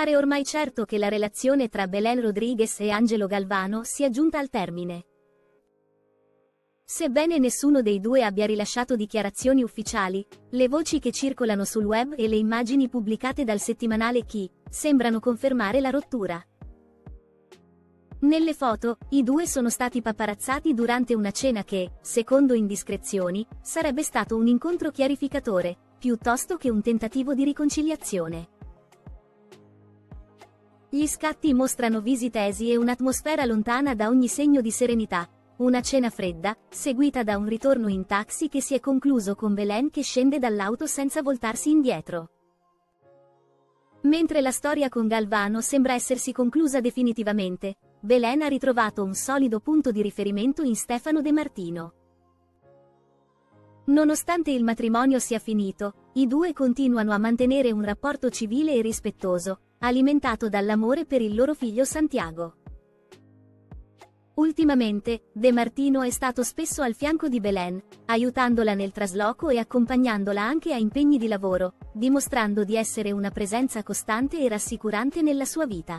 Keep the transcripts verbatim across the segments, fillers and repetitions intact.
Pare ormai certo che la relazione tra Belén Rodríguez e Angelo Galvano sia giunta al termine. Sebbene nessuno dei due abbia rilasciato dichiarazioni ufficiali, le voci che circolano sul web e le immagini pubblicate dal settimanale Chi sembrano confermare la rottura. Nelle foto, i due sono stati paparazzati durante una cena che, secondo indiscrezioni, sarebbe stato un incontro chiarificatore, piuttosto che un tentativo di riconciliazione. Gli scatti mostrano visi tesi e un'atmosfera lontana da ogni segno di serenità. Una cena fredda, seguita da un ritorno in taxi che si è concluso con Belén che scende dall'auto senza voltarsi indietro. Mentre la storia con Galvano sembra essersi conclusa definitivamente, Belén ha ritrovato un solido punto di riferimento in Stefano De Martino. Nonostante il matrimonio sia finito, i due continuano a mantenere un rapporto civile e rispettoso, alimentato dall'amore per il loro figlio Santiago. Ultimamente, De Martino è stato spesso al fianco di Belén, aiutandola nel trasloco e accompagnandola anche a impegni di lavoro, dimostrando di essere una presenza costante e rassicurante nella sua vita.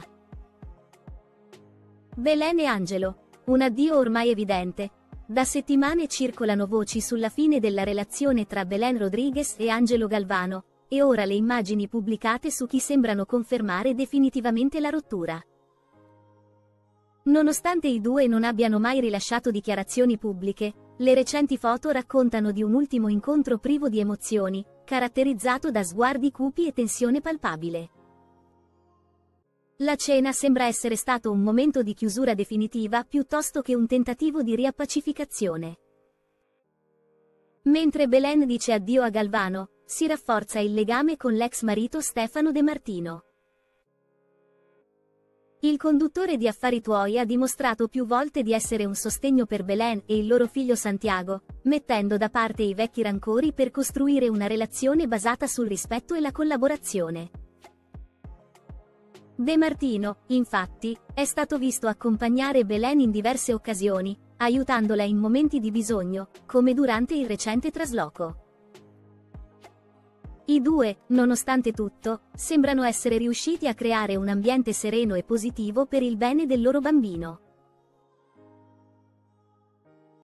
Belén e Angelo. Un addio ormai evidente. Da settimane circolano voci sulla fine della relazione tra Belén Rodríguez e Angelo Galvano, e ora le immagini pubblicate su Chi sembrano confermare definitivamente la rottura. Nonostante i due non abbiano mai rilasciato dichiarazioni pubbliche, le recenti foto raccontano di un ultimo incontro privo di emozioni, caratterizzato da sguardi cupi e tensione palpabile. La cena sembra essere stato un momento di chiusura definitiva piuttosto che un tentativo di riappacificazione. Mentre Belén dice addio a Galvano, si rafforza il legame con l'ex marito Stefano De Martino. Il conduttore di Affari Tuoi ha dimostrato più volte di essere un sostegno per Belén e il loro figlio Santiago, mettendo da parte i vecchi rancori per costruire una relazione basata sul rispetto e la collaborazione. De Martino, infatti, è stato visto accompagnare Belén in diverse occasioni, aiutandola in momenti di bisogno, come durante il recente trasloco. I due, nonostante tutto, sembrano essere riusciti a creare un ambiente sereno e positivo per il bene del loro bambino.